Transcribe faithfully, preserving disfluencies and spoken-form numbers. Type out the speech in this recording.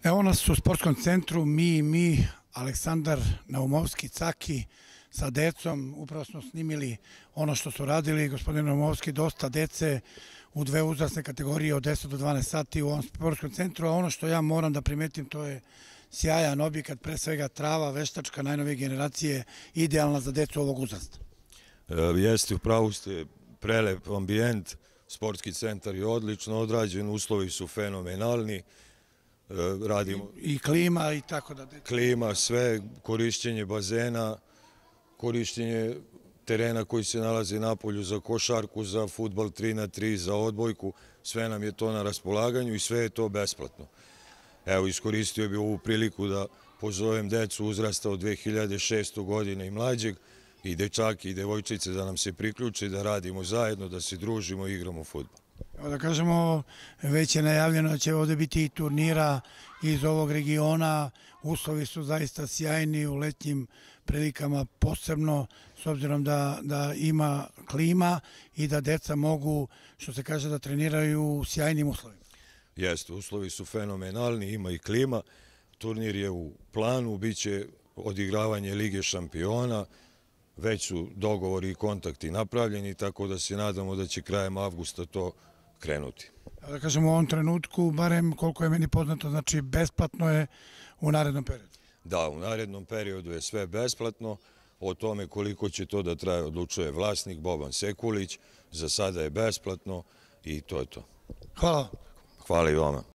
Evo nas u sportskom centru, mi i mi, Aleksandar Naumovski, Caki, sa decom. Upravo smo snimili ono što su radili. Gospodin Naumovski, dosta dece u dve uzrasne kategorije od deset do dvanaest sati u ovom sportskom centru, a ono što ja moram da primetim, to je sjajan objekat, pre svega trava, veštačka, najnovije generacije, idealna za decu ovog uzrasta. Jeste, upravo ste, prelep ambijent, sportski centar je odlično odrađen, uslovi su fenomenalni, radimo... I klima i tako da... Klima, sve, korišćenje bazena, korišćenje terena koji se nalazi na polju za košarku, za fudbal tri na tri, za odbojku, sve nam je to na raspolaganju i sve je to besplatno. Evo, iskoristio bih ovu priliku da pozovem decu uzrasta od dve hiljade šeste. godine i mlađeg, i dečaki i devojčice da nam se priključe, da radimo zajedno, da se družimo i igramo fudbal. Evo da kažemo, već je najavljeno da će ovde biti i turnira iz ovog regiona, uslovi su zaista sjajni u letnjim prilikama, posebno s obzirom da, da ima klima i da deca mogu, što se kaže, da treniraju u sjajnim uslovima. Jeste, uslovi su fenomenalni, ima i klima, turnir je u planu, bit će odigravanje Lige šampiona, već su dogovori i kontakti napravljeni, tako da se nadamo da će krajem avgusta to krenuti. Da kažemo, u ovom trenutku, barem koliko je meni poznato, znači besplatno je u narednom periodu. Da, u narednom periodu je sve besplatno, o tome koliko će to da traje odlučuje vlasnik Boban Sekulić, za sada je besplatno i to je to. Hvala. Hvala i vama.